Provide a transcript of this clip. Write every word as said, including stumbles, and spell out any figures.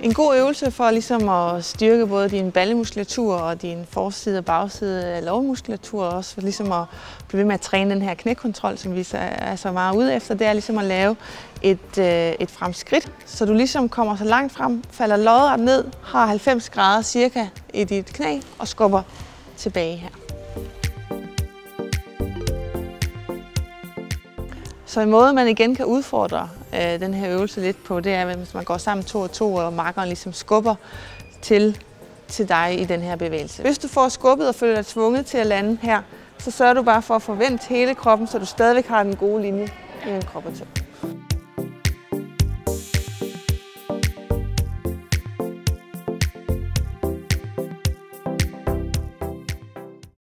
En god øvelse for ligesom at styrke både din ballemuskulatur og din forside og bagside af lårmuskulatur, og også for ligesom at blive ved med at træne den her knækontrol, som vi er så meget ude efter. Det er ligesom at lave et, et fremskridt, så du ligesom kommer så langt frem, falder lodret ned, har halvfems grader cirka i dit knæ og skubber tilbage her. Så en måde, man igen kan udfordre øh, den her øvelse lidt på, det er, hvis man går sammen to og to, og makkeren ligesom skubber til, til dig i den her bevægelse. Hvis du får skubbet og føler dig tvunget til at lande her, så sørger du bare for at forvente hele kroppen, så du stadigvæk har den gode linje i en krop og tå.